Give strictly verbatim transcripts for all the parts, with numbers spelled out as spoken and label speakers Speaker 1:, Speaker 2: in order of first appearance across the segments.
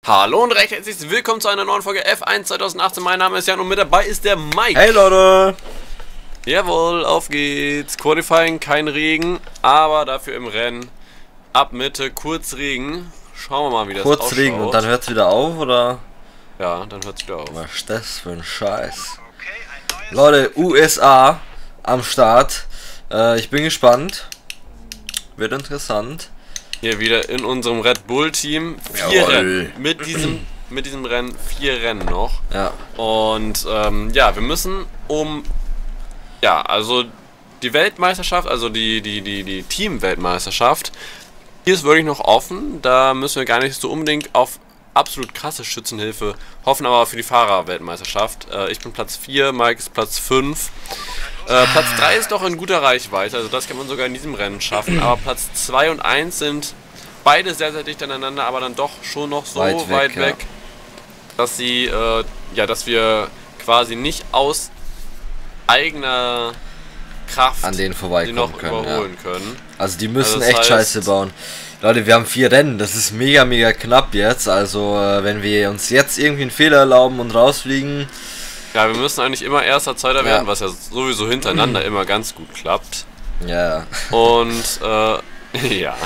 Speaker 1: Hallo und recht herzlich willkommen zu einer neuen Folge F eins zweitausendachtzehn. Mein Name ist Jan und mit dabei ist der Mike.
Speaker 2: Hey Leute!
Speaker 1: Jawohl, auf geht's. Qualifying, kein Regen, aber dafür im Rennen. Ab Mitte, kurz Regen. Schauen wir mal, wie das ausschaut.
Speaker 2: Kurz Regen und dann hört's wieder auf, oder?
Speaker 1: Ja, dann hört's wieder auf.
Speaker 2: Was ist das für ein Scheiß? Leute, U S A am Start. Äh, ich bin gespannt. Wird interessant.
Speaker 1: Hier wieder in unserem Red Bull Team. Vier
Speaker 2: Jawohl.
Speaker 1: Rennen. Mit diesem, mit diesem Rennen vier Rennen noch.
Speaker 2: Ja.
Speaker 1: Und ähm, ja, wir müssen um... Ja, also die Weltmeisterschaft, also die, die, die, die Team-Weltmeisterschaft, die ist wirklich noch offen. Da müssen wir gar nicht so unbedingt auf absolut krasse Schützenhilfe hoffen, aber für die Fahrer-Weltmeisterschaft. Äh, ich bin Platz vier, Mike ist Platz fünf. Äh, Platz drei ist doch in guter Reichweite, also das kann man sogar in diesem Rennen schaffen. Aber Platz zwei und eins sind beide sehr, sehr dicht aneinander, aber dann doch schon noch so weit weg, weit weg ja. dass sie, äh, ja, dass wir quasi nicht aus eigener Kraft
Speaker 2: an denen vorbeikommen
Speaker 1: noch
Speaker 2: können,
Speaker 1: überholen
Speaker 2: ja.
Speaker 1: können.
Speaker 2: Also die müssen
Speaker 1: also
Speaker 2: echt
Speaker 1: heißt,
Speaker 2: Scheiße bauen. Leute, wir haben vier Rennen, das ist mega, mega knapp jetzt. Also äh, wenn wir uns jetzt irgendwie einen Fehler erlauben und rausfliegen...
Speaker 1: Ja, wir müssen eigentlich immer Erster, Zweiter
Speaker 2: ja.
Speaker 1: werden, was ja sowieso hintereinander immer ganz gut klappt.
Speaker 2: Ja.
Speaker 1: Und, äh, ja.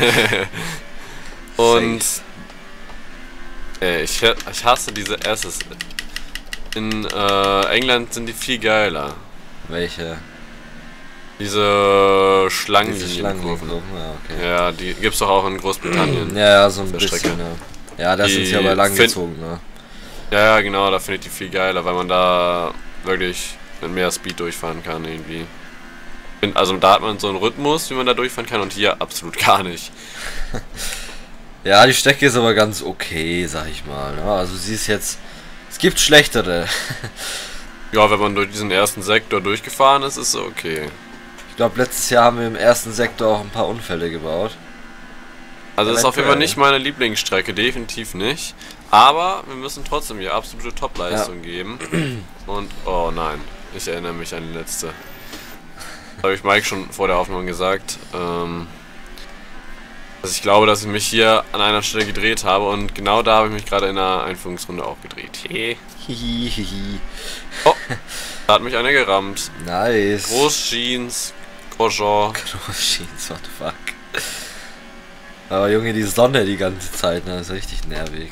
Speaker 1: Und, äh, ich, ich hasse diese S's. In äh, England sind die viel geiler.
Speaker 2: Welche?
Speaker 1: Diese Schlangenlinien.
Speaker 2: Schlangenkurven, ja, okay.
Speaker 1: Ja, die gibt's doch auch in Großbritannien.
Speaker 2: Ja, ja, so ein bisschen,
Speaker 1: Strecke.
Speaker 2: ja. Ja, das ist ja bei langgezogen, ne?
Speaker 1: Ja, ja, genau, da finde ich die viel geiler, weil man da wirklich mit mehr Speed durchfahren kann irgendwie. Also da hat man so einen Rhythmus, wie man da durchfahren kann, und hier absolut gar nicht.
Speaker 2: Ja, die Strecke ist aber ganz okay, sag ich mal. Ja, also sie ist jetzt... Es gibt schlechtere.
Speaker 1: Ja, wenn man durch diesen ersten Sektor durchgefahren ist, ist es okay.
Speaker 2: Ich glaube, letztes Jahr haben wir im ersten Sektor auch ein paar Unfälle gebaut.
Speaker 1: Also das ist auf jeden Fall nicht meine Lieblingsstrecke, definitiv nicht. Aber wir müssen trotzdem hier absolute Topleistung ja. geben. Und, oh nein, ich erinnere mich an die letzte. Das habe ich Mike schon vor der Aufnahme gesagt. Ähm, dass ich glaube, dass ich mich hier an einer Stelle gedreht habe. Und genau da habe ich mich gerade in der Einführungsrunde auch gedreht.
Speaker 2: Hihihihi.
Speaker 1: Oh, da hat mich einer gerammt.
Speaker 2: Nice.
Speaker 1: Großjeans, Grosjean.
Speaker 2: Großjeans, what the fuck. Aber Junge, die Sonne die ganze Zeit, ne, das ist richtig nervig.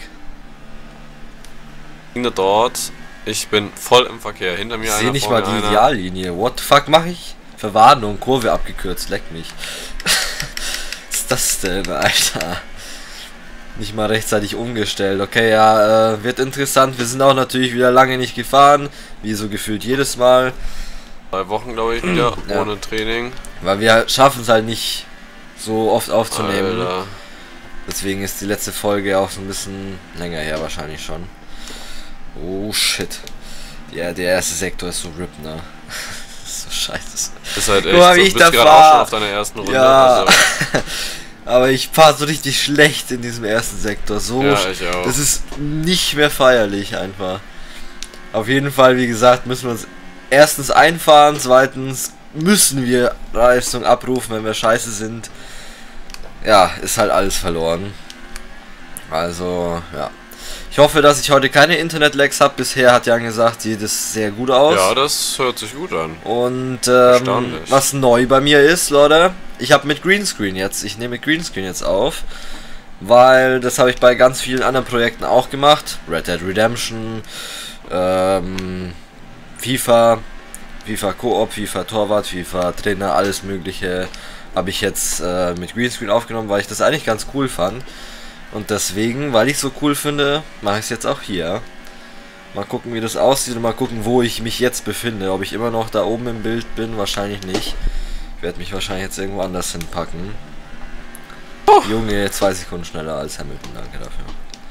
Speaker 1: Dort, ich bin voll im Verkehr, hinter mir
Speaker 2: ich
Speaker 1: einer.
Speaker 2: Ich sehe nicht mal die einer. Ideallinie. What the fuck mache ich? Verwarnung, Kurve abgekürzt, leck mich. Was ist das denn, Alter? Nicht mal rechtzeitig umgestellt. Okay, ja, äh, wird interessant. Wir sind auch natürlich wieder lange nicht gefahren, wie so gefühlt jedes Mal.
Speaker 1: Zwei Wochen, glaube ich, wieder, ja. ohne Training. Weil
Speaker 2: wir schaffen es halt nicht so oft aufzunehmen.
Speaker 1: Alter.
Speaker 2: Deswegen ist die letzte Folge auch so ein bisschen länger her wahrscheinlich schon. Oh shit. Ja, der erste Sektor ist so RIP, ne? Das ist so scheiße.
Speaker 1: Ist halt echt
Speaker 2: Guck mal,
Speaker 1: so,
Speaker 2: wie ich
Speaker 1: du bist
Speaker 2: da
Speaker 1: gerade auch schon auf deiner ersten Runde.
Speaker 2: Ja.
Speaker 1: Also.
Speaker 2: Aber ich fahre so richtig schlecht in diesem ersten Sektor. So,
Speaker 1: ja, ich auch.
Speaker 2: Das ist nicht mehr feierlich einfach. Auf jeden Fall, wie gesagt, müssen wir uns erstens einfahren, zweitens müssen wir Leistung abrufen, wenn wir scheiße sind. Ja, ist halt alles verloren. Also, ja. Ich hoffe, dass ich heute keine Internet-Lags habe. Bisher hat Jan gesagt, sieht es sehr gut aus.
Speaker 1: Ja, das hört sich gut an.
Speaker 2: Und ähm, was neu bei mir ist, Leute, ich habe mit Greenscreen jetzt, ich nehme mit Greenscreen jetzt auf, weil das habe ich bei ganz vielen anderen Projekten auch gemacht. Red Dead Redemption, ähm, FIFA, FIFA Koop, FIFA Torwart, FIFA Trainer, alles mögliche habe ich jetzt äh, mit Greenscreen aufgenommen, weil ich das eigentlich ganz cool fand. Und deswegen, weil ich es so cool finde, mache ich es jetzt auch hier. Mal gucken, wie das aussieht und mal gucken, wo ich mich jetzt befinde. Ob ich immer noch da oben im Bild bin, wahrscheinlich nicht. Ich werde mich wahrscheinlich jetzt irgendwo anders hinpacken. Oh. Junge, zwei Sekunden schneller als Hamilton, danke dafür.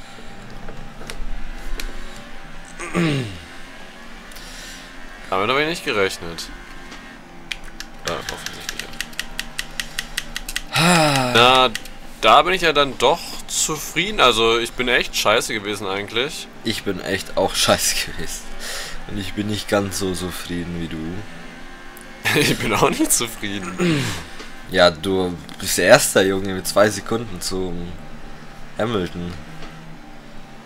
Speaker 1: Damit habe ich nicht gerechnet. Ja, offensichtlich. Na, da bin ich ja dann doch zufrieden. Also ich bin echt scheiße gewesen eigentlich.
Speaker 2: Ich bin echt auch scheiße gewesen. Und ich bin nicht ganz so zufrieden wie du.
Speaker 1: Ich bin auch nicht zufrieden.
Speaker 2: Ja, du bist der erste Junge mit zwei Sekunden zum Hamilton.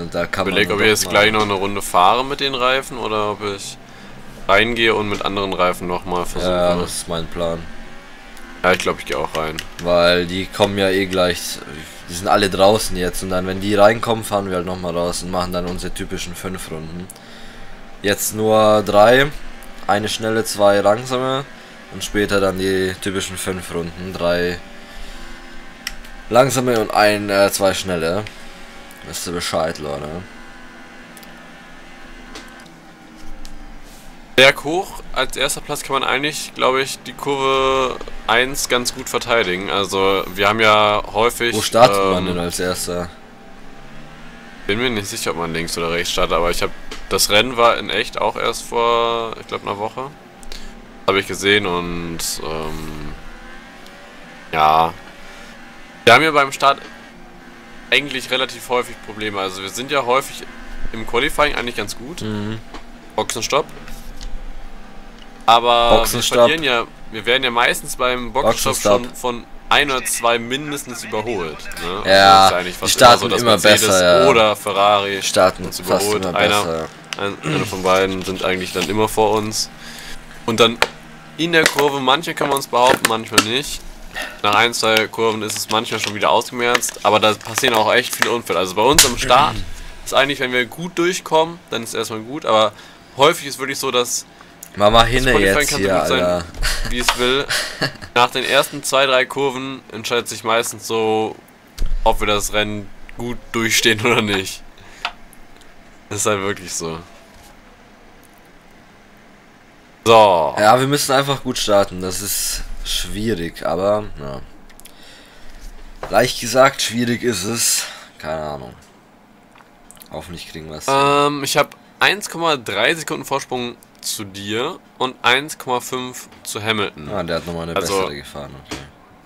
Speaker 2: da kann
Speaker 1: ich überlege,
Speaker 2: man
Speaker 1: ob ich jetzt gleich noch eine Runde fahre mit den Reifen oder ob ich reingehe und mit anderen Reifen nochmal versuche.
Speaker 2: Ja, das ist mein Plan.
Speaker 1: Ja, ich glaube, ich gehe auch rein.
Speaker 2: Weil die kommen ja eh gleich, die sind alle draußen jetzt und dann, wenn die reinkommen, fahren wir halt nochmal raus und machen dann unsere typischen fünf Runden. Jetzt nur drei, eine schnelle, zwei langsame und später dann die typischen fünf Runden, drei langsame und ein, äh, zwei schnelle. Wisst ihr Bescheid, Leute.
Speaker 1: Berghoch als erster Platz kann man eigentlich, glaube ich, die Kurve eins ganz gut verteidigen. Also wir haben ja häufig...
Speaker 2: Wo startet
Speaker 1: ähm,
Speaker 2: man denn als erster?
Speaker 1: Bin mir nicht sicher, ob man links oder rechts startet, aber ich habe... Das Rennen war in echt auch erst vor, ich glaube, einer Woche. Habe ich gesehen und... Ähm, ja... Wir haben ja beim Start eigentlich relativ häufig Probleme. Also wir sind ja häufig im Qualifying eigentlich ganz gut.
Speaker 2: Mhm.
Speaker 1: Boxenstopp. Aber
Speaker 2: Boxenstopp.
Speaker 1: wir verlieren ja, wir werden ja meistens beim Boxenstopp
Speaker 2: Boxenstopp.
Speaker 1: schon von ein oder zwei mindestens überholt. Ne?
Speaker 2: Ja,
Speaker 1: also ist
Speaker 2: die starten
Speaker 1: immer, so,
Speaker 2: immer
Speaker 1: Mercedes
Speaker 2: besser, ja.
Speaker 1: oder Ferrari
Speaker 2: Starten
Speaker 1: uns
Speaker 2: fast
Speaker 1: überholt.
Speaker 2: immer
Speaker 1: Einer,
Speaker 2: besser.
Speaker 1: ein, einer von beiden sind eigentlich dann immer vor uns. Und dann in der Kurve, manche können wir uns behaupten, manchmal nicht. Nach ein, zwei Kurven ist es manchmal schon wieder ausgemerzt, aber da passieren auch echt viele Unfälle. Also bei uns am Start ist eigentlich, wenn wir gut durchkommen, dann ist es erstmal gut, aber häufig ist wirklich so, dass
Speaker 2: Mama hinne
Speaker 1: Qualifying
Speaker 2: jetzt
Speaker 1: kann
Speaker 2: hier,
Speaker 1: so gut sein,
Speaker 2: Alter.
Speaker 1: wie es will. Nach den ersten zwei, drei Kurven entscheidet sich meistens so, ob wir das Rennen gut durchstehen oder nicht. Das ist halt wirklich so. So.
Speaker 2: Ja, wir müssen einfach gut starten. Das ist schwierig, aber ja. Leicht gesagt, schwierig ist es. Keine Ahnung. Hoffentlich kriegen wir es.
Speaker 1: Ähm, ich habe eins Komma drei Sekunden Vorsprung zu dir und eins Komma fünf zu Hamilton.
Speaker 2: Ah, der hat nochmal eine
Speaker 1: Also,
Speaker 2: bessere gefahren. Okay.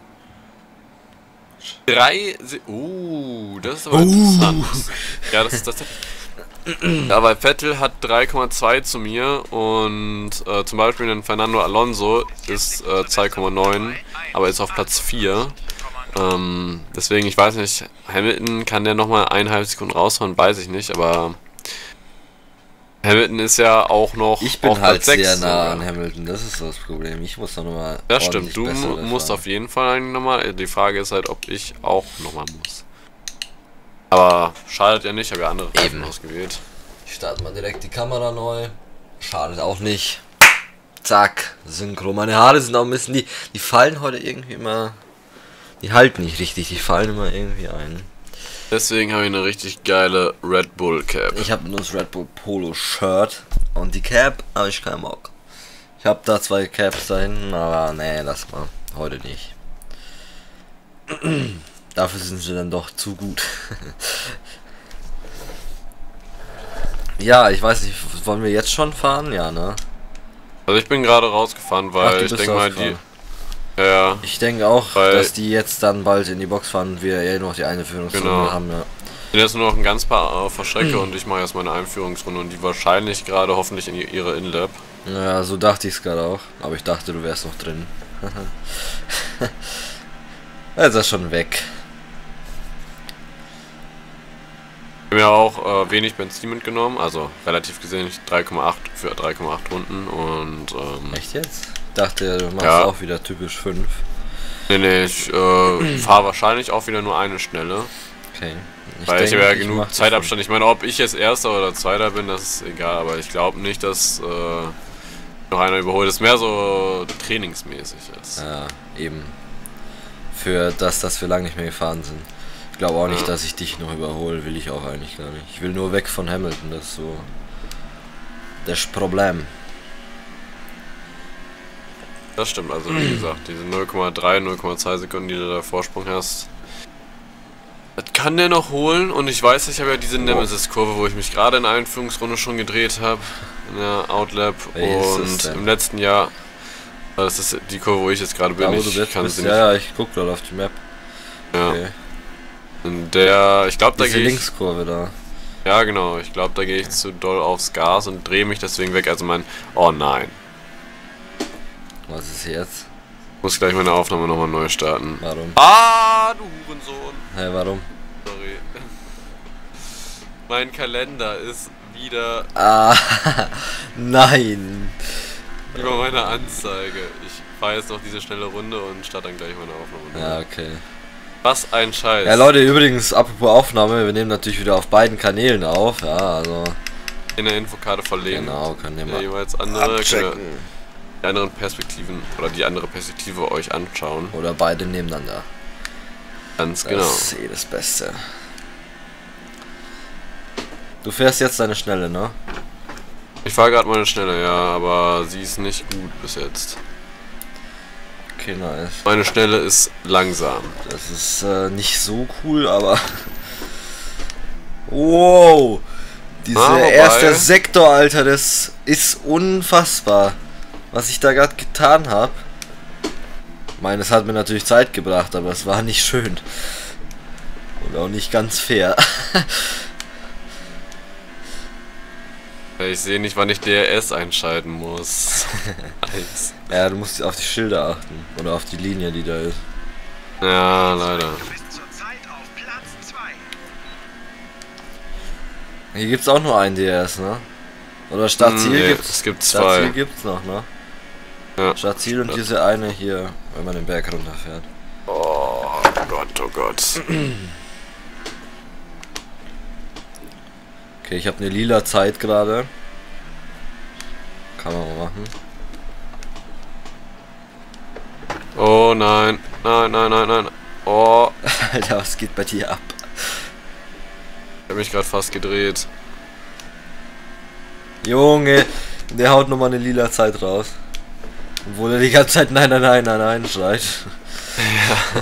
Speaker 1: Drei Se Uh, das ist aber
Speaker 2: Uh.
Speaker 1: interessant. Ja, das ist das. Ja, weil Vettel hat drei Komma zwei zu mir und äh, zum Beispiel ein Fernando Alonso ist äh, zwei Komma neun, aber ist auf Platz vier. Ähm, deswegen, ich weiß nicht, Hamilton kann der nochmal eineinhalb Sekunden raushauen, weiß ich nicht, aber Hamilton ist ja auch noch
Speaker 2: Ich bin
Speaker 1: auf
Speaker 2: halt
Speaker 1: Platz sechs
Speaker 2: sehr nah
Speaker 1: sogar.
Speaker 2: an Hamilton, das ist das Problem. Ich muss da nochmal.
Speaker 1: Ja, stimmt, du mu- musst auf jeden Fall eigentlich nochmal. Die Frage ist halt, ob ich auch nochmal muss. Aber schadet ja nicht, ich habe ja andere Reifen
Speaker 2: Eben.
Speaker 1: ausgewählt.
Speaker 2: Ich starte mal direkt die Kamera neu. Schadet auch nicht. Zack, Synchro. Meine Haare sind auch ein bisschen. Die, die fallen heute irgendwie immer. Die halten nicht richtig, die fallen immer irgendwie ein.
Speaker 1: Deswegen habe ich eine richtig geile Red Bull Cap.
Speaker 2: Ich habe nur das Red Bull Polo Shirt und die Cap habe ich keinen Bock. Ich habe da zwei Caps da hinten, aber nee, lass mal. Heute nicht. Dafür sind sie dann doch zu gut. Ja, ich weiß nicht, wollen wir jetzt schon fahren? Ja, ne?
Speaker 1: Also ich bin gerade rausgefahren, weil
Speaker 2: Ach, du
Speaker 1: ich
Speaker 2: bist
Speaker 1: denke mal die...
Speaker 2: rausgefahren.
Speaker 1: Ja,
Speaker 2: Ich denke auch,
Speaker 1: Weil-
Speaker 2: dass die jetzt dann bald in die Box fahren und wir eh noch die Einführungsrunde
Speaker 1: Genau.
Speaker 2: haben, ja.
Speaker 1: sind jetzt nur noch ein ganz paar auf der Strecke und ich mache jetzt meine Einführungsrunde und die wahrscheinlich gerade hoffentlich in ihre In-Lab.
Speaker 2: Ja, so dachte ich es gerade auch. Aber ich dachte, du wärst noch drin. Jetzt ist er schon weg.
Speaker 1: Ich habe ja auch äh, wenig Benzin mitgenommen, also relativ gesehen drei Komma acht für drei Komma acht Runden und ähm,
Speaker 2: Echt jetzt? Ich dachte, du machst
Speaker 1: Ja.
Speaker 2: auch wieder typisch fünf.
Speaker 1: nee, nee, ich äh, fahre wahrscheinlich auch wieder nur eine Schnelle,
Speaker 2: Okay. Ich
Speaker 1: weil ich
Speaker 2: denke,
Speaker 1: habe ja
Speaker 2: ich
Speaker 1: genug
Speaker 2: mach die
Speaker 1: Zeitabstand. Ich meine, ob ich jetzt Erster oder Zweiter bin, das ist egal, aber ich glaube nicht, dass äh, noch einer überholt. Das ist mehr so trainingsmäßig jetzt.
Speaker 2: fünf. Ja, eben. Für das, dass wir lange nicht mehr gefahren sind. Ich glaube auch nicht,
Speaker 1: Ja.
Speaker 2: dass ich dich noch überhole, will ich auch eigentlich gar nicht. Ich will nur weg von Hamilton, das ist so das Problem.
Speaker 1: Das stimmt, also wie gesagt, diese null Komma drei, null Komma zwei Sekunden, die du da Vorsprung hast, das kann der noch holen. Und ich weiß, ich habe ja diese Nemesis-Kurve, wo ich mich gerade in der Einführungsrunde schon gedreht habe, in der Outlap.
Speaker 2: Welche ist das
Speaker 1: Und
Speaker 2: denn?
Speaker 1: im letzten Jahr, das ist die Kurve, wo ich jetzt gerade bin,
Speaker 2: Da, wo
Speaker 1: ich
Speaker 2: du jetzt
Speaker 1: kann
Speaker 2: bist,
Speaker 1: sie
Speaker 2: ja,
Speaker 1: nicht.
Speaker 2: ja, ich guck gerade auf die Map.
Speaker 1: Ja.
Speaker 2: Okay.
Speaker 1: In der, ich glaube, da
Speaker 2: Diese
Speaker 1: gehe ich,
Speaker 2: Linkskurve da.
Speaker 1: ja genau, ich glaube, da gehe ich zu doll aufs Gas und drehe mich deswegen weg. Also mein, oh nein,
Speaker 2: Was ist jetzt?
Speaker 1: ich muss gleich meine Aufnahme nochmal neu starten.
Speaker 2: Warum?
Speaker 1: Ah, du Hurensohn.
Speaker 2: Hä, hey, warum?
Speaker 1: Sorry. Mein Kalender ist wieder...
Speaker 2: Ah, nein.
Speaker 1: Über meine Anzeige. Ich fahre jetzt noch diese schnelle Runde und starte dann gleich meine Aufnahme.
Speaker 2: Ja, okay.
Speaker 1: Was ein Scheiß.
Speaker 2: Ja, Leute, übrigens, apropos Aufnahme, wir nehmen natürlich wieder auf beiden Kanälen auf. Ja, also...
Speaker 1: In der Infokarte verlegen.
Speaker 2: Genau, können wir mal
Speaker 1: jeweils andere, die anderen Perspektiven oder die andere Perspektive euch anschauen.
Speaker 2: Oder beide nebeneinander.
Speaker 1: Ganz genau.
Speaker 2: Das ist eh das Beste. Du fährst jetzt deine Schnelle, ne?
Speaker 1: Ich fahre gerade meine Schnelle, ja, aber sie ist nicht gut bis jetzt.
Speaker 2: Okay, nice.
Speaker 1: Meine Schnelle ist langsam.
Speaker 2: Das ist äh, nicht so cool, aber... Wow! Dieser ah, erste Sektor, Alter, das ist unfassbar, was ich da gerade getan habe. Ich meine, es hat mir natürlich Zeit gebracht, aber es war nicht schön. Und auch nicht ganz fair.
Speaker 1: Ich sehe nicht, wann ich D R S einschalten muss.
Speaker 2: Ja, du musst auf die Schilder achten. Oder auf die Linie, die da ist.
Speaker 1: Ja, leider.
Speaker 2: Hier gibt's auch nur ein D R S, ne? Oder Stadtziel
Speaker 1: nee,
Speaker 2: gibt's.
Speaker 1: Es gibt zwei.
Speaker 2: Stadtziel gibt's noch, ne?
Speaker 1: Ja.
Speaker 2: Stadtziel und diese eine hier, wenn man den Berg runterfährt.
Speaker 1: Oh Gott, oh Gott.
Speaker 2: Okay, ich habe eine lila Zeit gerade. Kann man mal machen.
Speaker 1: Oh nein, nein, nein, nein, nein. Oh.
Speaker 2: Alter, was geht bei dir ab?
Speaker 1: Ich hab mich gerade fast gedreht.
Speaker 2: Junge, der haut nochmal eine lila Zeit raus. Obwohl er die ganze Zeit nein, nein, nein, nein, nein schreit.
Speaker 1: Ja.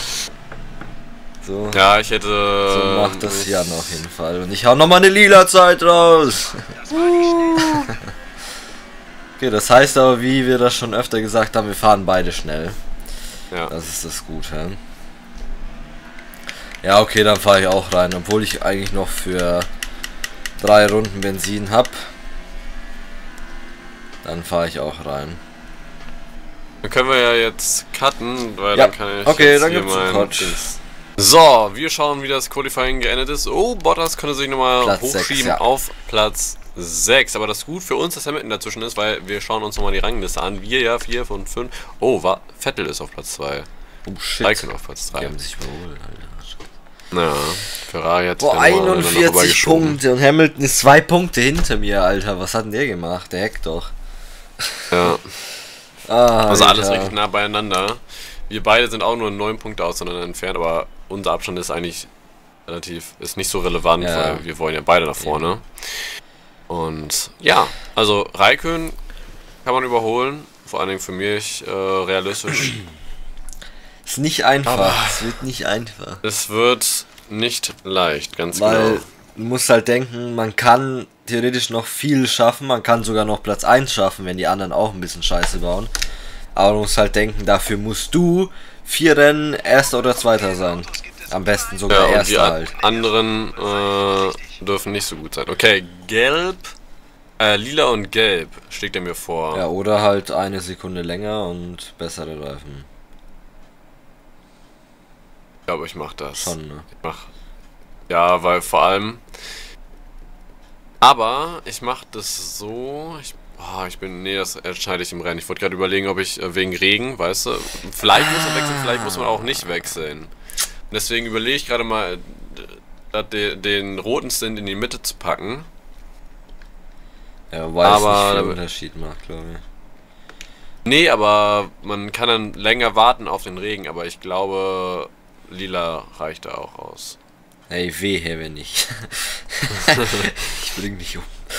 Speaker 2: So.
Speaker 1: Ja, ich hätte...
Speaker 2: So macht das Jan auf jeden Fall. Und ich hau nochmal eine lila Zeit raus. Okay, das heißt aber, wie wir das schon öfter gesagt haben, wir fahren beide schnell.
Speaker 1: Ja.
Speaker 2: Das ist das Gute. Ja, okay, dann fahre ich auch rein, obwohl ich eigentlich noch für drei Runden Benzin habe. Dann fahre ich auch rein.
Speaker 1: Dann können wir ja jetzt cutten, weil
Speaker 2: ja.
Speaker 1: dann kann ich
Speaker 2: okay,
Speaker 1: jetzt
Speaker 2: dann
Speaker 1: hier
Speaker 2: gibt's
Speaker 1: mein
Speaker 2: einen Cut.
Speaker 1: So, wir schauen, wie das Qualifying geendet ist. Oh, Bottas könnte sich nochmal hochschieben
Speaker 2: sechs, ja.
Speaker 1: auf Platz sechs. Aber das ist gut für uns, dass Hamilton dazwischen ist, weil wir schauen uns nochmal die Rangliste an. Wir ja vier von fünf. Oh, war, Vettel ist auf Platz zwei.
Speaker 2: Oh shit.
Speaker 1: Raikön auf Platz drei.
Speaker 2: Die haben sich überholt, Alter.
Speaker 1: Ja, Ferrari hat
Speaker 2: Boah, einundvierzig Punkte und Hamilton ist zwei Punkte hinter mir, Alter. Was hat denn der gemacht? Der hackt doch.
Speaker 1: Ja.
Speaker 2: Ah,
Speaker 1: also alles
Speaker 2: Alter.
Speaker 1: richtig nah beieinander. Wir beide sind auch nur neun Punkte auseinander entfernt, aber unser Abstand ist eigentlich relativ, ist nicht so relevant,
Speaker 2: ja.
Speaker 1: weil wir wollen ja beide nach vorne. Ja. Und ja, also Raikön kann man überholen, vor allen Dingen für mich äh, realistisch.
Speaker 2: Ist nicht einfach,
Speaker 1: aber
Speaker 2: es wird nicht einfach.
Speaker 1: Es wird nicht leicht, ganz
Speaker 2: weil
Speaker 1: genau.
Speaker 2: Du musst halt denken, man kann theoretisch noch viel schaffen, man kann sogar noch Platz eins schaffen, wenn die anderen auch ein bisschen Scheiße bauen. Aber du musst halt denken, dafür musst du vier Rennen Erster oder Zweiter sein. Am besten sogar
Speaker 1: ja, und
Speaker 2: Erster
Speaker 1: die
Speaker 2: halt.
Speaker 1: anderen äh, dürfen nicht so gut sein. Okay, gelb, äh, lila und gelb schlägt er mir vor.
Speaker 2: Ja, oder halt eine Sekunde länger und bessere Reifen.
Speaker 1: Ich glaube, ich mach das.
Speaker 2: Schon, ne?
Speaker 1: Ich mach. Ja, weil vor allem. Aber ich mach das so. Ich, oh, ich bin. Nee, das entscheide ich im Rennen. Ich wollte gerade überlegen, ob ich äh, wegen Regen, weißt du. Vielleicht muss man wechseln, vielleicht muss man auch nicht wechseln. Und deswegen überlege ich gerade mal, den, den roten Stint in die Mitte zu packen.
Speaker 2: Ja, weil
Speaker 1: aber
Speaker 2: es nicht viel Unterschied macht, glaube ich.
Speaker 1: Nee, aber man kann dann länger warten auf den Regen, aber ich glaube, lila reicht da auch aus.
Speaker 2: Ey, wehe, wenn nicht. Ich bring dich um.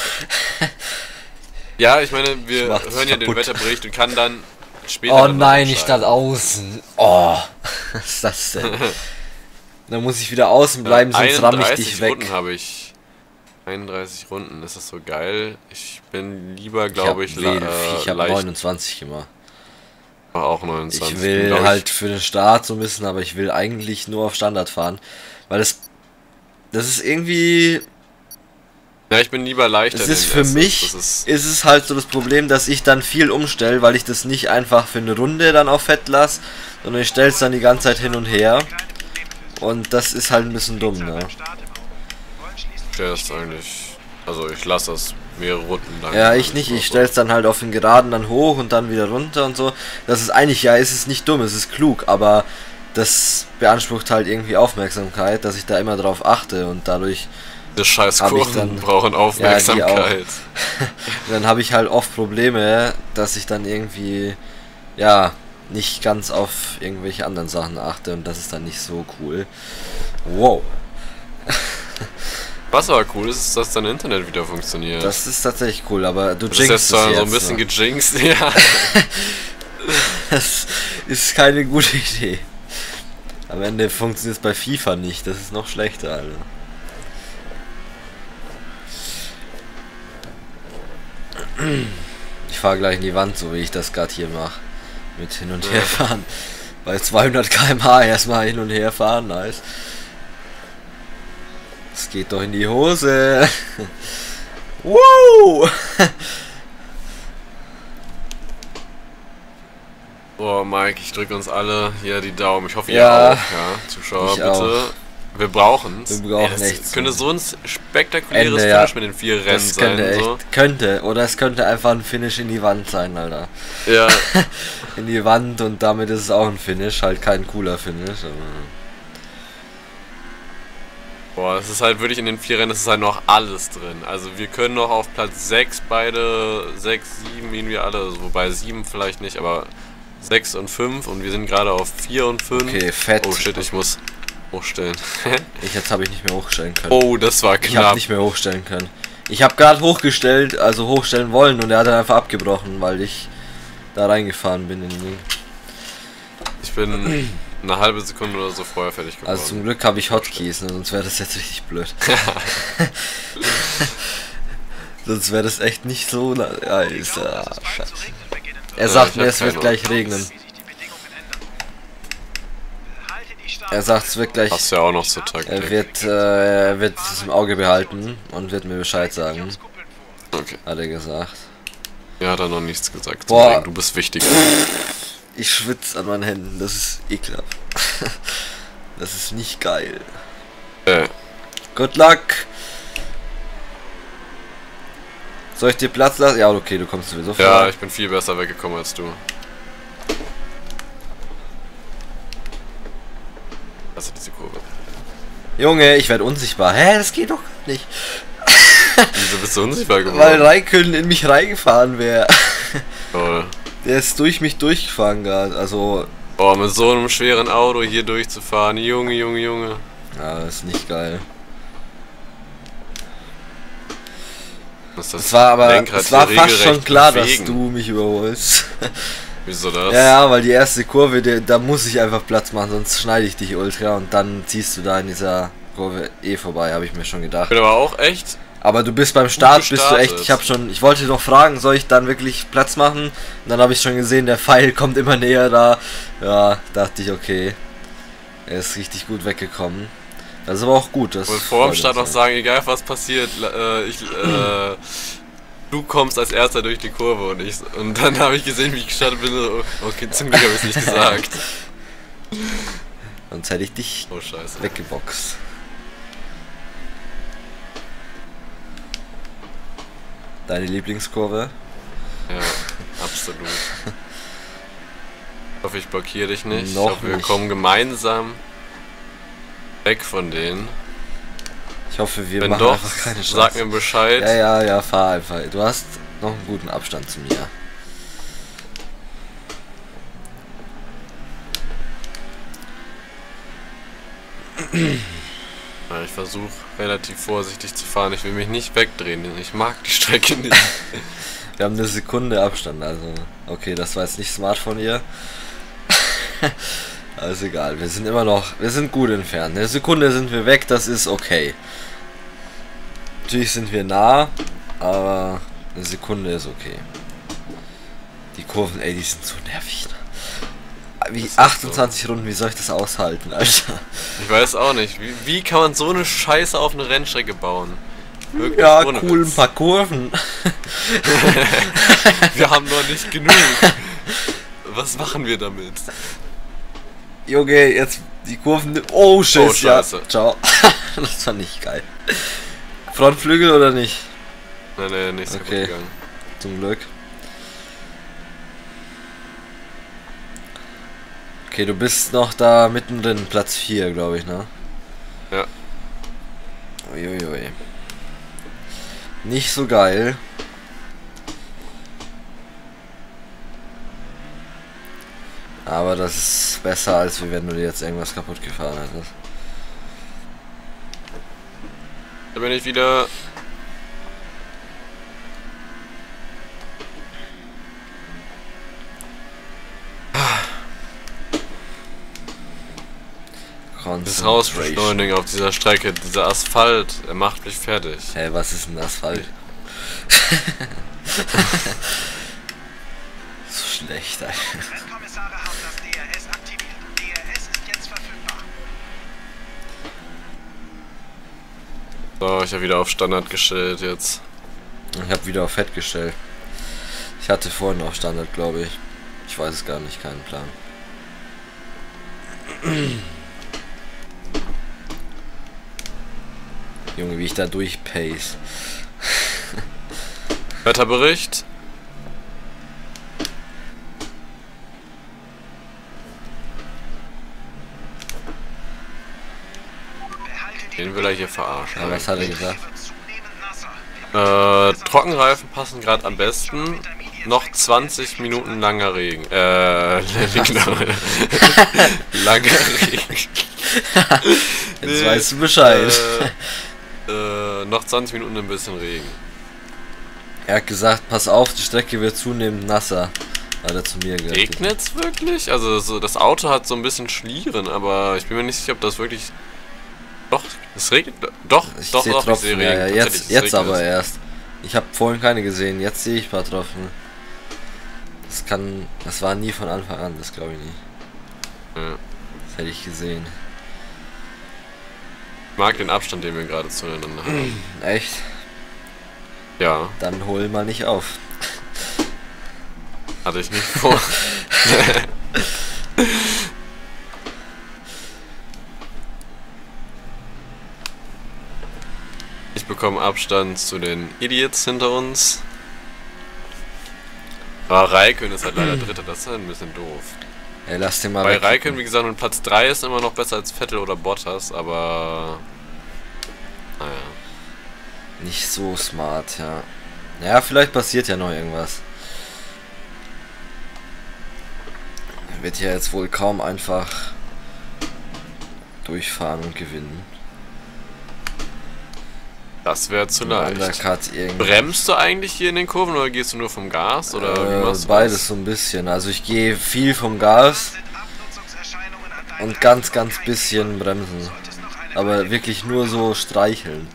Speaker 1: Ja, ich meine, wir hören ja
Speaker 2: kaputt.
Speaker 1: den Wetterbericht und kann dann später...
Speaker 2: Oh nein, nicht da außen. Oh, was ist das denn? Dann muss ich wieder außen bleiben,
Speaker 1: ja,
Speaker 2: sonst ramm ich dich weg.
Speaker 1: Runden habe ich. einunddreißig Runden, ist das so geil? Ich bin lieber, glaube ich,
Speaker 2: ich habe äh, hab neunundzwanzig gemacht.
Speaker 1: Auch neunundzwanzig.
Speaker 2: Ich will ich halt für den Start so ein bisschen, aber ich will eigentlich nur auf Standard fahren. Weil das... Das ist irgendwie...
Speaker 1: Ja, ich bin lieber leichter.
Speaker 2: Es ist für mich, ist, ist es halt so das Problem, dass ich dann viel umstelle, weil ich das nicht einfach für eine Runde dann auf Fett lasse, sondern ich stelle es dann die ganze Zeit hin und her. Und das ist halt ein bisschen dumm, ne?
Speaker 1: stelle es eigentlich, also ich lasse das mehrere Runden lang.
Speaker 2: Ja, ich nicht, ich stelle es dann halt auf den Geraden dann hoch und dann wieder runter und so. Das ist eigentlich, ja, es ist nicht dumm, es ist klug, aber das beansprucht halt irgendwie Aufmerksamkeit, dass ich da immer drauf achte und dadurch...
Speaker 1: Die scheiß Kurven brauchen Aufmerksamkeit.
Speaker 2: Ja, dann habe ich halt oft Probleme, dass ich dann irgendwie, ja, nicht ganz auf irgendwelche anderen Sachen achte und das ist dann nicht so cool. Wow.
Speaker 1: Was aber cool ist, ist, dass dein Internet wieder funktioniert.
Speaker 2: Das ist tatsächlich cool, aber du
Speaker 1: jinxst es jetzt. Das ist so ein bisschen
Speaker 2: ne?
Speaker 1: gejinxt, ja.
Speaker 2: Das ist keine gute Idee. Am Ende funktioniert es bei FIFA nicht, das ist noch schlechter, Alter. Ich fahre gleich in die Wand, so wie ich das gerade hier mache. Mit hin und her fahren. Bei zweihundert Kilometer pro Stunde erstmal hin und her fahren, nice. Es geht doch in die Hose. Wow!
Speaker 1: Oh Mike, ich drücke uns alle hier die Daumen. Ich hoffe
Speaker 2: ja,
Speaker 1: ihr auch, ja. Zuschauer, bitte.
Speaker 2: Auch.
Speaker 1: Wir brauchen es.
Speaker 2: Wir brauchen nichts.
Speaker 1: Könnte so ein spektakuläres
Speaker 2: Ende,
Speaker 1: Finish
Speaker 2: ja.
Speaker 1: mit den vier Rennen
Speaker 2: das könnte
Speaker 1: sein.
Speaker 2: Echt,
Speaker 1: so.
Speaker 2: Könnte. Oder es könnte einfach ein Finish in die Wand sein, Alter.
Speaker 1: Ja.
Speaker 2: In die Wand und damit ist es auch ein Finish. Halt kein cooler Finish. Aber
Speaker 1: boah, es ist halt wirklich in den vier Rennen, es ist halt noch alles drin. Also wir können noch auf Platz sechs beide, sechs, sieben, irgendwie alle, also wobei sieben vielleicht nicht, aber sechs und fünf und wir sind gerade auf vier und fünf.
Speaker 2: Okay, fett.
Speaker 1: Oh shit, ich muss hochstellen.
Speaker 2: ich jetzt habe ich nicht mehr hochstellen können.
Speaker 1: Oh, das war knapp.
Speaker 2: Ich habe nicht mehr hochstellen können. Ich habe gerade hochgestellt, also hochstellen wollen und er hat dann einfach abgebrochen, weil ich da reingefahren bin in den Ding.
Speaker 1: Ich bin eine halbe Sekunde oder so vorher fertig geworden.
Speaker 2: Also zum Glück habe ich Hotkeys, ne? Sonst wäre das jetzt richtig blöd. Sonst wäre das echt nicht so nice. Ja, ist, ja, scheiße. Er sagt ja, mir, es wird gleich regnen. Er sagt, es wird gleich.
Speaker 1: Hast du ja auch noch zur Taktik.
Speaker 2: Er wird, äh, er wird es im Auge behalten und wird mir Bescheid sagen.
Speaker 1: Okay.
Speaker 2: Hat er gesagt.
Speaker 1: Ja, hat er noch nichts gesagt.
Speaker 2: Boah.
Speaker 1: Du bist wichtig.
Speaker 2: Ich schwitze an meinen Händen, das ist ekelhaft. Das ist nicht geil.
Speaker 1: Äh.
Speaker 2: Good luck! Soll ich dir Platz lassen? Ja, okay, du kommst sowieso vor.
Speaker 1: Ja, ich bin viel besser weggekommen als du. Also diese Kurve.
Speaker 2: Junge, ich werde unsichtbar. Hä, das geht doch nicht.
Speaker 1: Wieso bist du unsichtbar geworden?
Speaker 2: Weil Raikön in mich reingefahren wäre.
Speaker 1: Oh.
Speaker 2: Der ist durch mich durchgefahren gerade, also...
Speaker 1: Boah, mit so einem schweren Auto hier durchzufahren, Junge, Junge, Junge.
Speaker 2: Ja, das ist nicht geil.
Speaker 1: Das, das
Speaker 2: es war aber, es war fast schon klar, bewegen. dass du mich überholst.
Speaker 1: Wieso das?
Speaker 2: Ja, ja, weil die erste Kurve, die, da muss ich einfach Platz machen, sonst schneide ich dich ultra und dann ziehst du da in dieser Kurve eh vorbei, habe ich mir schon gedacht.
Speaker 1: Ich bin aber auch echt...
Speaker 2: Aber du bist beim Start, bist du echt, ich habe schon, ich wollte noch fragen, soll ich dann wirklich Platz machen? Und dann habe ich schon gesehen, der Pfeil kommt immer näher da. Ja, dachte ich, okay. Er ist richtig gut weggekommen. Das ist aber auch gut. Das
Speaker 1: und vor dem Start noch sagen, egal was passiert, äh, ich, äh, du kommst als erster durch die Kurve und ich, und dann habe ich gesehen, wie ich gestartet bin, so, okay, zum Glück habe ich es nicht gesagt.
Speaker 2: Sonst hätte ich dich
Speaker 1: oh, scheiße.
Speaker 2: weggeboxt. Deine Lieblingskurve?
Speaker 1: Ja, absolut. Ich hoffe, ich blockiere dich nicht.
Speaker 2: Noch
Speaker 1: ich hoffe, wir
Speaker 2: nicht.
Speaker 1: kommen gemeinsam weg von denen.
Speaker 2: Ich hoffe, wir
Speaker 1: Wenn
Speaker 2: machen
Speaker 1: doch,
Speaker 2: einfach keine Chance.
Speaker 1: Sag mir Bescheid.
Speaker 2: Ja, ja, ja, fahr einfach. Du hast noch einen guten Abstand zu mir.
Speaker 1: Ja, ich versuche relativ vorsichtig zu fahren. Ich will mich nicht wegdrehen. Ich mag die Strecke nicht.
Speaker 2: Wir haben eine Sekunde Abstand, also okay, das war jetzt nicht smart von ihr. Also egal, wir sind immer noch, wir sind gut entfernt. Eine Sekunde sind wir weg, das ist okay. Natürlich sind wir nah, aber eine Sekunde ist okay. Die Kurven, ey, die sind so nervig. Wie achtundzwanzig so. Runden, wie soll ich das aushalten, Alter?
Speaker 1: Ich weiß auch nicht. Wie, wie kann man so eine Scheiße auf eine Rennstrecke bauen?
Speaker 2: Wirklich ja, cool, Witz. Ein paar Kurven.
Speaker 1: Wir haben noch nicht genug. Was machen wir damit?
Speaker 2: Junge, jetzt die Kurven. Oh, shit,
Speaker 1: oh, Scheiße.
Speaker 2: Ja. Ciao. Das war nicht geil. Frontflügel oder nicht?
Speaker 1: Nein, nein, nicht so
Speaker 2: okay.
Speaker 1: gut gegangen.
Speaker 2: Zum Glück. Okay, du bist noch da mittendrin, Platz vier, glaube ich, ne?
Speaker 1: Ja.
Speaker 2: Uiuiui. Nicht so geil. Aber das ist besser, als wenn du dir jetzt irgendwas kaputt gefahren hättest.
Speaker 1: Da bin ich wieder. Das Rausbeschleunigen auf dieser Strecke, dieser Asphalt, er macht mich fertig.
Speaker 2: Hey, was ist denn Asphalt? So schlecht, Alter.
Speaker 3: Rennkommissare haben das D R S aktiviert. D R S ist jetzt verfügbar.
Speaker 1: So, ich habe wieder auf Standard gestellt jetzt.
Speaker 2: Ich habe wieder auf Fett gestellt. Ich hatte vorhin auf Standard, glaube ich. Ich weiß es gar nicht, keinen Plan. Junge, wie ich da durchpace.
Speaker 1: Wetterbericht. Den will er hier verarschen.
Speaker 2: Ja, was hat er gesagt?
Speaker 1: Äh, Trockenreifen passen gerade am besten. Noch zwanzig Minuten langer Regen. Äh, genau. Langer Regen.
Speaker 2: Jetzt nee, weißt du Bescheid.
Speaker 1: Äh, äh, noch zwanzig Minuten ein bisschen Regen.
Speaker 2: Er hat gesagt, pass auf, die Strecke wird zunehmend nasser. Hat er zu mir gesagt.
Speaker 1: Regnet's wirklich? Also so, das Auto hat so ein bisschen Schlieren, aber ich bin mir nicht sicher, ob das wirklich... Doch, es regnet... Doch,
Speaker 2: ich
Speaker 1: doch,
Speaker 2: sehe
Speaker 1: doch,
Speaker 2: Tropfen,
Speaker 1: ich sehe
Speaker 2: ja,
Speaker 1: Regen.
Speaker 2: ja, jetzt, jetzt aber erst. Ich habe vorhin keine gesehen, jetzt sehe ich ein paar Tropfen. Das kann... Das war nie von Anfang an, das glaube ich nicht.
Speaker 1: Ja.
Speaker 2: Das hätte ich gesehen.
Speaker 1: Ich mag den Abstand, den wir gerade zueinander haben.
Speaker 2: Echt?
Speaker 1: Ja.
Speaker 2: Dann hol mal nicht auf.
Speaker 1: Hatte ich nicht vor. Ich bekomme Abstand zu den Idiots hinter uns. Aber Raikön ist halt leider Dritter, das ist halt ein bisschen doof.
Speaker 2: Ey, lass den mal
Speaker 1: Bei
Speaker 2: wegkicken.
Speaker 1: Raikön, wie gesagt, und Platz drei ist immer noch besser als Vettel oder Bottas, aber... Naja.
Speaker 2: Nicht so smart, ja. Naja, vielleicht passiert ja noch irgendwas. Er wird ja jetzt wohl kaum einfach durchfahren und gewinnen.
Speaker 1: Das wäre zu leicht. Bremst du eigentlich hier in den Kurven oder gehst du nur vom Gas? Oder
Speaker 2: äh,
Speaker 1: wie machst du
Speaker 2: beides
Speaker 1: das?
Speaker 2: So ein bisschen. Also ich gehe viel vom Gas und ganz, ganz bisschen bremsen. Aber wirklich nur so streicheln.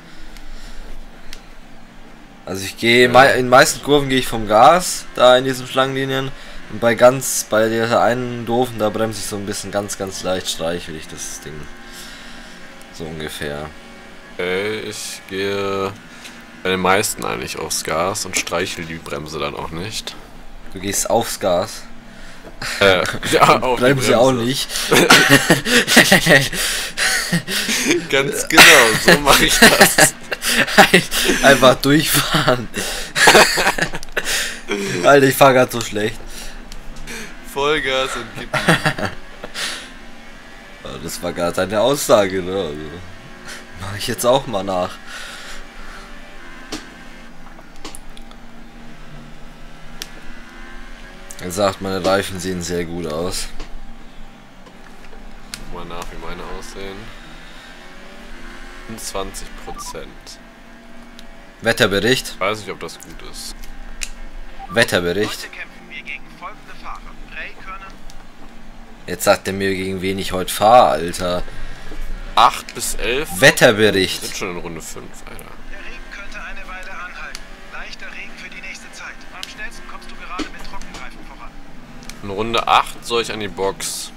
Speaker 2: Also ich gehe, ja. In den meisten Kurven gehe ich vom Gas, da in diesen Schlangenlinien. Und bei ganz, bei der einen doofen, da bremse ich so ein bisschen ganz, ganz leicht, streichel ich das Ding. So ungefähr.
Speaker 1: Okay, ich gehe bei den meisten eigentlich aufs Gas und streichel die Bremse dann auch nicht.
Speaker 2: Du gehst aufs Gas?
Speaker 1: Äh, ja, auf
Speaker 2: Bremse, Bremse auch nicht.
Speaker 1: Ganz genau, so mache ich das.
Speaker 2: Einfach durchfahren. Alter, ich fahr grad so schlecht.
Speaker 1: Vollgas und gib ihm.
Speaker 2: Das war gerade seine Aussage, ne? Also, mach ich jetzt auch mal nach. Er sagt, meine Reifen sehen sehr gut aus.
Speaker 1: Guck mal nach, wie meine aussehen. zwanzig Prozent.
Speaker 2: Wetterbericht.
Speaker 1: Ich weiß nicht, ob das gut ist.
Speaker 2: Wetterbericht.
Speaker 3: Heute kämpfen wir gegen folgende Fahrer. Räikkönen.
Speaker 2: Jetzt sagt er mir, gegen wen ich heute fahre, Alter.
Speaker 1: acht bis elf.
Speaker 2: Wetterbericht.
Speaker 1: Wir sind schon in Runde fünf, Alter.
Speaker 3: Der Regen könnte eine Weile anhalten. Leichter Regen für die nächste Zeit. Am schnellsten kommst du gerade mit Trockenreifen voran.
Speaker 1: In Runde acht soll ich an die Box.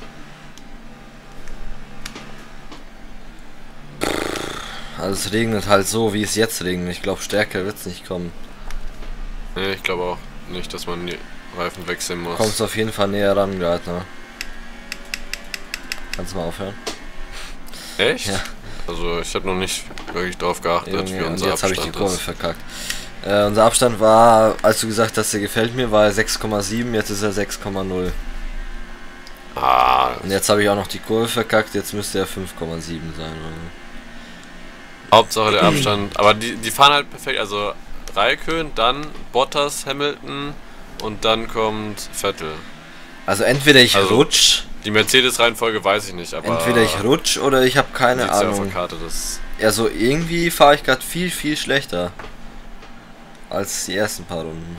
Speaker 2: Also es regnet halt so, wie es jetzt regnet. Ich glaube, stärker wird es nicht kommen.
Speaker 1: Ne, ich glaube auch nicht, dass man die Reifen wechseln muss.
Speaker 2: Kommst auf jeden Fall näher ran gerade, ne? Kannst du mal aufhören?
Speaker 1: Echt?
Speaker 2: Ja.
Speaker 1: Also ich habe noch nicht wirklich drauf geachtet,
Speaker 2: Junge,
Speaker 1: wie
Speaker 2: und
Speaker 1: unser
Speaker 2: jetzt habe ich die
Speaker 1: Abstand
Speaker 2: Kurve
Speaker 1: ist.
Speaker 2: verkackt. Äh, unser Abstand war, als du gesagt hast, der gefällt mir, war er sechs Komma sieben, jetzt ist er sechs Komma null.
Speaker 1: Ah,
Speaker 2: Und jetzt habe ich auch noch die Kurve verkackt, jetzt müsste er fünf Komma sieben sein. Oder?
Speaker 1: Hauptsache der Abstand. Aber die, die fahren halt perfekt. Also Raikön, dann Bottas, Hamilton und dann kommt Vettel.
Speaker 2: Also entweder ich
Speaker 1: Also,
Speaker 2: rutsch,
Speaker 1: Die Mercedes-Reihenfolge weiß ich nicht, aber...
Speaker 2: entweder ich rutsch oder ich habe keine
Speaker 1: sieht's ja auf
Speaker 2: Ahnung.
Speaker 1: der Karte, das...
Speaker 2: Also irgendwie fahre ich gerade viel, viel schlechter als die ersten paar Runden.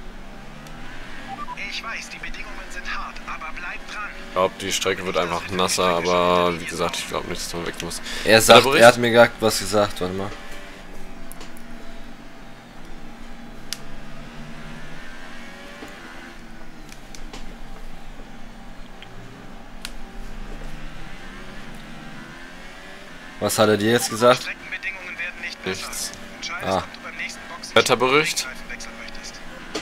Speaker 3: Ich weiß, die Bedingungen sind hart, aber bleib dran.
Speaker 1: Ich glaube, die Strecke wird einfach nasser, aber wie gesagt, ich glaube nicht, dass man weg muss.
Speaker 2: Er sagt, er hat mir gerade was gesagt, warte mal. Was hat er dir jetzt gesagt?
Speaker 3: Streckenbedingungen werden nicht besser.
Speaker 1: Nichts.
Speaker 3: Entscheidest,
Speaker 2: Ah.
Speaker 3: ob du beim nächsten Boxen
Speaker 1: Wetterbericht?
Speaker 3: Reifen wechseln möchtest.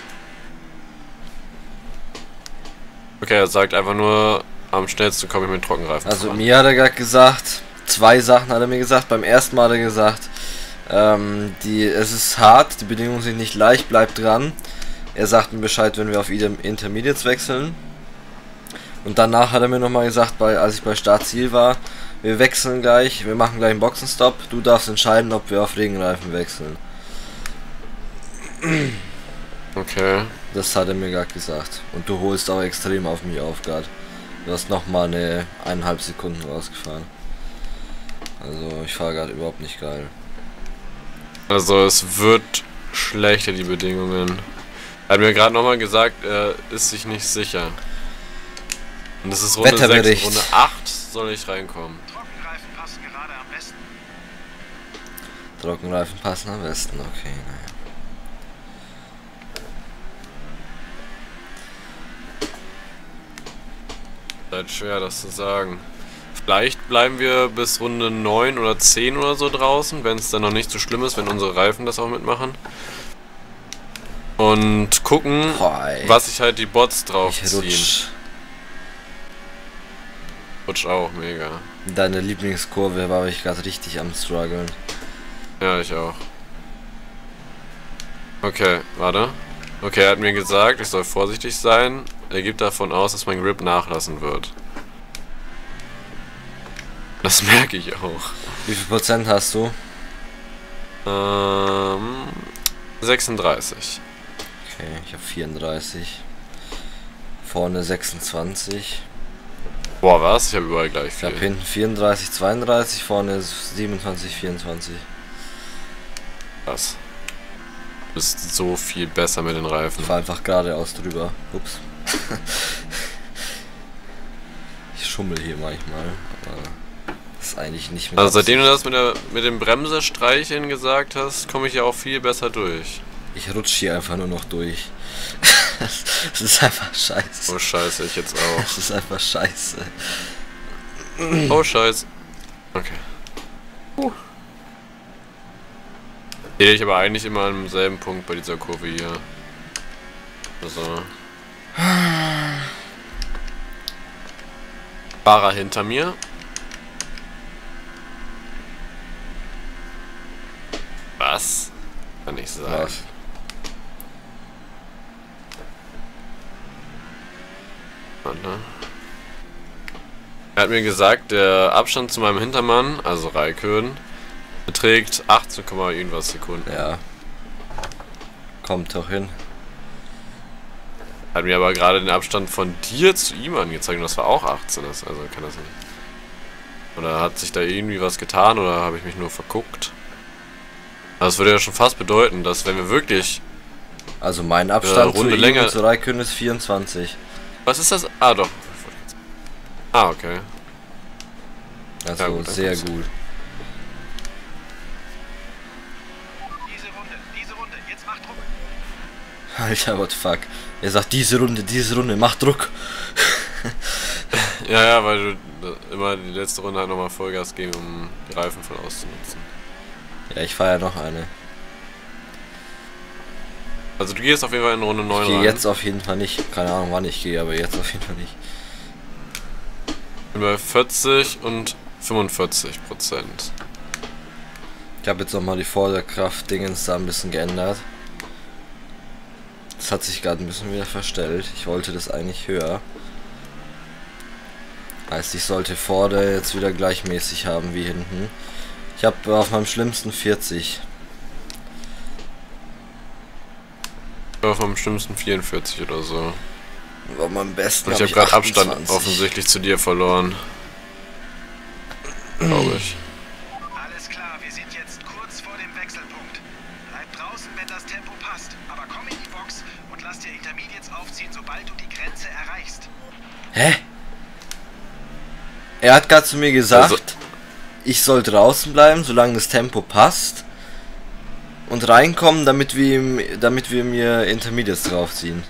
Speaker 1: Okay, er sagt einfach nur, am schnellsten komme ich mit Trockenreifen
Speaker 2: Also
Speaker 1: voran.
Speaker 2: mir hat er gerade gesagt, zwei Sachen hat er mir gesagt. Beim ersten Mal hat er gesagt, ähm, die, es ist hart, die Bedingungen sind nicht leicht, bleib dran. Er sagt mir Bescheid, wenn wir auf Intermediates wechseln. Und danach hat er mir nochmal gesagt, bei, als ich bei Startziel war, wir wechseln gleich, wir machen gleich einen Boxenstopp. Du darfst entscheiden, ob wir auf Regenreifen wechseln.
Speaker 1: Okay.
Speaker 2: Das hat er mir gerade gesagt. Und du holst auch extrem auf mich auf gerade. Du hast nochmal eine eineinhalb Sekunden rausgefahren. Also ich fahre gerade überhaupt nicht geil.
Speaker 1: Also es wird schlechter, die Bedingungen. Er hat mir gerade nochmal gesagt, er ist sich nicht sicher. Und es ist Runde
Speaker 2: Wetterbericht.
Speaker 1: sechs, Runde acht soll ich reinkommen.
Speaker 3: Trockenreifen passen gerade am besten.
Speaker 2: Trockenreifen passen am besten, okay, naja.
Speaker 1: Halt schwer, das zu sagen. Vielleicht bleiben wir bis Runde neun oder zehn oder so draußen, wenn es dann noch nicht so schlimm ist, wenn unsere Reifen das auch mitmachen. Und gucken,
Speaker 2: Boah, ey.
Speaker 1: was sich halt die Bots drauf
Speaker 2: Ich
Speaker 1: ziehen.
Speaker 2: rutsch.
Speaker 1: Rutsch auch, mega.
Speaker 2: Deine Lieblingskurve war ich gerade richtig am struggeln.
Speaker 1: Ja, ich auch. Okay, warte. Okay, er hat mir gesagt, ich soll vorsichtig sein. Er geht davon aus, dass mein Grip nachlassen wird. Das merke ich auch.
Speaker 2: Wie viel Prozent hast du?
Speaker 1: Ähm, sechsunddreißig.
Speaker 2: Okay, ich habe vierunddreißig. Vorne sechsundzwanzig.
Speaker 1: Boah, was? Ich habe überall gleich
Speaker 2: Ich
Speaker 1: viel.
Speaker 2: habe hinten vierunddreißig, zweiunddreißig, vorne siebenundzwanzig, vierundzwanzig.
Speaker 1: Krass. Du bist so viel besser mit den Reifen.
Speaker 2: Ich fahr einfach geradeaus drüber. Ups. Ich schummel hier manchmal, aber das ist eigentlich nicht mehr.
Speaker 1: Also seitdem du das mit, der, mit dem Bremsestreicheln gesagt hast, komme ich ja auch viel besser durch.
Speaker 2: Ich rutsch hier einfach nur noch durch. Das ist einfach scheiße.
Speaker 1: Oh scheiße, ich jetzt auch.
Speaker 2: Das ist einfach scheiße.
Speaker 1: Oh scheiße. Okay. Uh. Sehe ich aber eigentlich immer am selben Punkt bei dieser Kurve hier. Also. Fahrer hinter mir. Was? Kann ich sagen.
Speaker 2: Was?
Speaker 1: Warte. Er hat mir gesagt, der Abstand zu meinem Hintermann, also Raikön, beträgt achtzehn, irgendwas Sekunden.
Speaker 2: Ja. Kommt doch hin.
Speaker 1: Hat mir aber gerade den Abstand von dir zu ihm angezeigt und das war auch achtzehn, also kann das nicht. Oder hat sich da irgendwie was getan oder habe ich mich nur verguckt? Also das würde ja schon fast bedeuten, dass wenn wir wirklich...
Speaker 2: Also mein Abstand
Speaker 1: Äh, Runde
Speaker 2: zu
Speaker 1: länger-
Speaker 2: ihm zu Raikön ist vierundzwanzig.
Speaker 1: Was ist das? Ah, doch. Ah, okay.
Speaker 2: Also
Speaker 1: Ja, gut, dann
Speaker 2: sehr
Speaker 1: kommt's.
Speaker 2: gut.
Speaker 3: Diese Runde, diese Runde, jetzt mach Druck.
Speaker 2: Alter, what the fuck. Er sagt, diese Runde, diese Runde, mach Druck.
Speaker 1: Ja, ja, weil du immer die letzte Runde halt nochmal Vollgas geben, um die Reifen voll auszunutzen.
Speaker 2: Ja, ich fahre ja noch eine.
Speaker 1: Also du gehst auf jeden Fall in Runde neun
Speaker 2: Ich gehe
Speaker 1: rein.
Speaker 2: jetzt auf jeden Fall nicht. Keine Ahnung, wann ich gehe, aber jetzt auf jeden Fall nicht.
Speaker 1: Bin bei vierzig und fünfundvierzig Prozent.
Speaker 2: Ich habe jetzt nochmal die Vorderkraft-Dingens da ein bisschen geändert. Das hat sich gerade ein bisschen wieder verstellt. Ich wollte das eigentlich höher. Heißt, ich sollte vorne jetzt wieder gleichmäßig haben wie hinten. Ich habe auf meinem schlimmsten vierzig.
Speaker 1: Auf meinem schlimmsten vierundvierzig oder so.
Speaker 2: Auf meinem besten.
Speaker 1: Und ich habe hab gerade Abstand offensichtlich zu dir verloren. Glaube ich.
Speaker 3: Alles klar, wir sind jetzt kurz vor dem Wechselpunkt. Bleib draußen, wenn das Tempo passt. Aber komm in die Box und lass dir Intermediates aufziehen, sobald du die Grenze erreichst.
Speaker 2: Hä? Er hat gerade zu mir gesagt, also, ich soll draußen bleiben, solange das Tempo passt. Und reinkommen, damit wir, ihm, damit wir mir Intermediates draufziehen.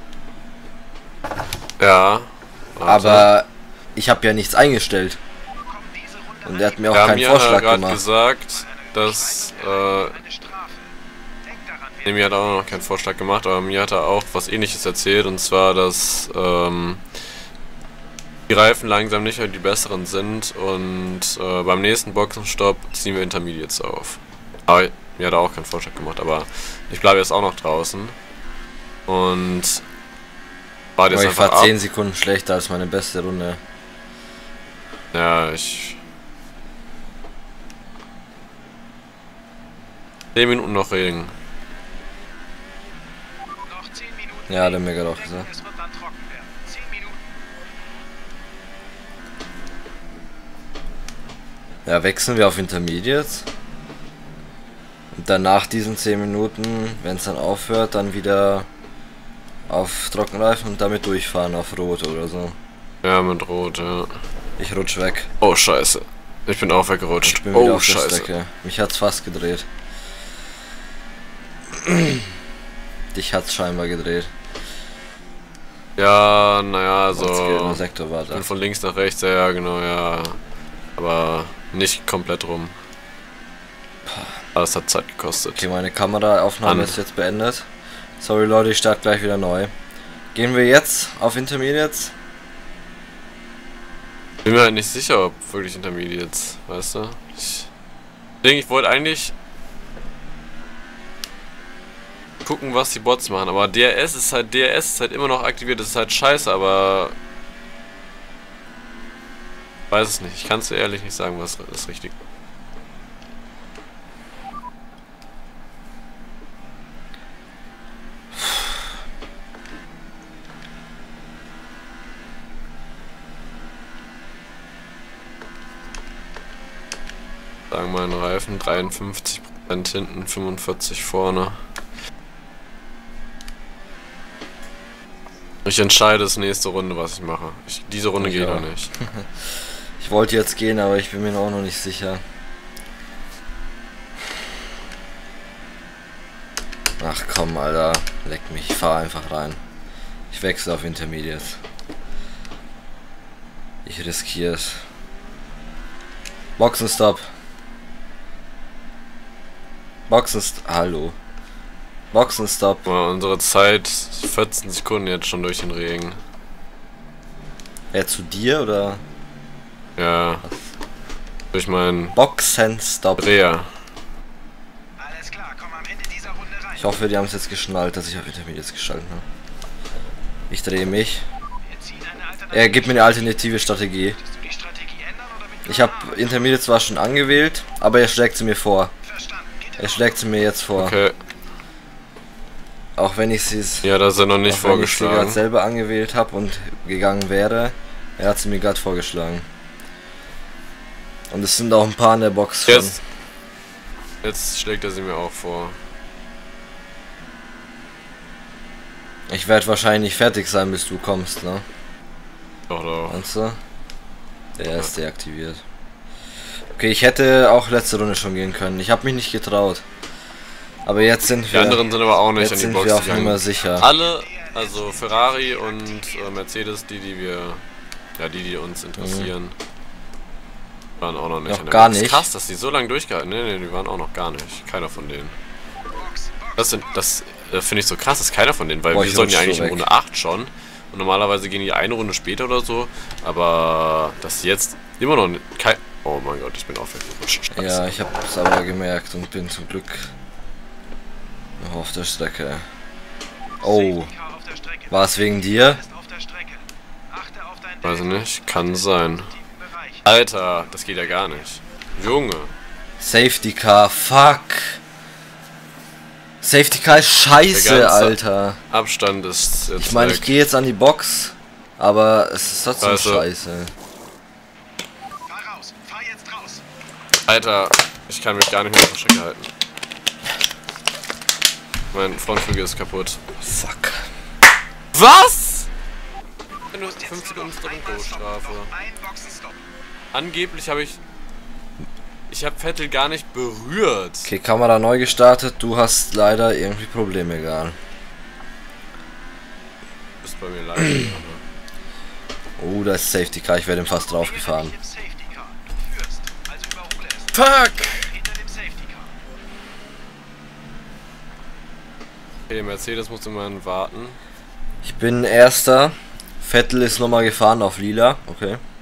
Speaker 1: Ja. Warte.
Speaker 2: Aber ich habe ja nichts eingestellt. Und er hat mir auch ja, keinen mir Vorschlag
Speaker 1: hat
Speaker 2: gemacht.
Speaker 1: gesagt, dass äh, nee, mir hat er auch noch keinen Vorschlag gemacht, aber mir hat er auch was Ähnliches erzählt, und zwar, dass ähm, die Reifen langsam nicht mehr die besseren sind und äh, beim nächsten Boxenstopp ziehen wir Intermediates auf. Aber mir hat er auch keinen Vorschlag gemacht, aber ich bleibe jetzt auch noch draußen und war jetzt
Speaker 2: aber ich
Speaker 1: einfach
Speaker 2: war zehn Sekunden schlechter als meine beste Runde.
Speaker 1: Ja, ich zehn Minuten noch Regen.
Speaker 3: Noch zehn Minuten.
Speaker 2: Ja, der Mega doch gesagt.
Speaker 3: Es wird dann trocken werden. zehn Minuten.
Speaker 2: Ja, wechseln wir auf Intermediates. Und dann nach diesen zehn Minuten, wenn es dann aufhört, dann wieder auf Trockenreifen und damit durchfahren auf Rot oder so.
Speaker 1: Ja, mit Rot, ja.
Speaker 2: Ich rutsch weg.
Speaker 1: Oh, scheiße. Ich bin auch weggerutscht.
Speaker 2: Ich bin
Speaker 1: oh,
Speaker 2: wieder auf
Speaker 1: scheiße.
Speaker 2: Der Strecke. Mich hat's fast gedreht. Dich hat's scheinbar gedreht.
Speaker 1: Ja, naja, so.
Speaker 2: Sektor war da.
Speaker 1: Und von links nach rechts, ja, genau, ja. Aber nicht komplett rum. Aber es hat Zeit gekostet.
Speaker 2: Okay, meine Kameraaufnahme An. ist jetzt beendet. Sorry Leute, ich starte gleich wieder neu. Gehen wir jetzt auf Intermediates?
Speaker 1: Bin mir halt nicht sicher, ob wirklich Intermediates, weißt du? Ich denke, ich wollte eigentlich gucken, was die Bots machen, aber D R S ist halt, D R S ist halt immer noch aktiviert, das ist halt scheiße, aber weiß es nicht, ich kann es dir ehrlich nicht sagen, was ist richtig. Sagen wir einen Reifen, dreiundfünfzig Prozent hinten, fünfundvierzig vorne. Ich entscheide es nächste Runde, was ich mache. Ich, diese Runde geht noch nicht.
Speaker 2: Ich wollte jetzt gehen, aber ich bin mir auch noch nicht sicher. Ach komm, Alter. Leck mich. Ich fahr einfach rein. Ich wechsle auf Intermediates. Ich riskiere es. Boxenstopp. Boxenstopp. Hallo. Boxenstopp.
Speaker 1: Ja, unsere Zeit vierzehn Sekunden jetzt schon durch den Regen.
Speaker 2: Ja, zu dir oder?
Speaker 1: Ja. Was? Durch meinen
Speaker 2: Boxenstopp.
Speaker 1: Dreher.
Speaker 3: Alles klar, komm am Ende dieser Runde rein.
Speaker 2: Ich hoffe, die haben es jetzt geschnallt, dass ich auf Intermediates geschaltet habe. Ich drehe mich. Er gibt mir eine alternative Strategie. Ich habe Intermediates zwar schon angewählt, aber er schlägt sie mir vor. Er schlägt sie mir jetzt vor.
Speaker 1: Okay.
Speaker 2: Auch wenn ich sie es
Speaker 1: ja, das ist er noch nicht vorgeschlagen.
Speaker 2: Wenn ich sie gerade selber angewählt habe und gegangen wäre, er hat sie mir gerade vorgeschlagen. Und es sind auch ein paar in der Box schon.
Speaker 1: Jetzt, jetzt schlägt er sie mir auch vor.
Speaker 2: Ich werde wahrscheinlich fertig sein, bis du kommst, ne?
Speaker 1: Doch, doch.
Speaker 2: Meinst du? Der ist deaktiviert. Okay, ich hätte auch letzte Runde schon gehen können. Ich habe mich nicht getraut. Aber jetzt sind wir.
Speaker 1: Die anderen sind aber auch nicht an die Box
Speaker 2: gegangen. Sind wir auf sicher.
Speaker 1: Alle, also Ferrari und äh, Mercedes, die, die wir, ja, die, die uns interessieren, mhm. waren auch noch nicht
Speaker 2: noch
Speaker 1: an der
Speaker 2: gar
Speaker 1: Box.
Speaker 2: nicht.
Speaker 1: Krass, dass die so lange durchgehalten. Nee, nee, die waren auch noch gar nicht. Keiner von denen. Das sind, das äh, finde ich so krass, dass keiner von denen, weil
Speaker 2: Boah,
Speaker 1: wir sollten ja eigentlich
Speaker 2: so
Speaker 1: in Runde acht schon. Und normalerweise gehen die eine Runde später oder so. Aber dass jetzt immer noch kein, Oh mein Gott, ich bin auch weggerutscht. Scheiße.
Speaker 2: Ja, ich habe es aber gemerkt und bin zum Glück noch auf der Strecke. Oh, war es wegen dir?
Speaker 1: Weiß ich nicht, kann sein. Alter, das geht ja gar nicht. Junge.
Speaker 2: Safety Car, fuck. Safety Car ist scheiße, Alter.
Speaker 1: Abstand ist jetzt
Speaker 2: Ich meine, ich gehe jetzt an die Box, aber es ist trotzdem
Speaker 1: also,
Speaker 2: scheiße.
Speaker 3: Fahr raus, fahr jetzt raus.
Speaker 1: Alter, ich kann mich gar nicht mehr auf der Strecke halten. Mein Frontflügel ist kaputt.
Speaker 2: Fuck.
Speaker 1: Was? Nur fünf Sekunden Stop-and-Go-Strafe. Angeblich habe ich... Ich habe Vettel gar nicht berührt.
Speaker 2: Okay, Kamera neu gestartet. Du hast leider irgendwie Probleme gehabt.
Speaker 1: Ist bei mir leider.
Speaker 2: Oh, da ist Safety Car. Ich werde ihm fast drauf gefahren.
Speaker 1: Fuck! Okay, Mercedes muss immerhin warten.
Speaker 2: Ich bin Erster. Vettel ist nochmal gefahren auf Lila. Okay.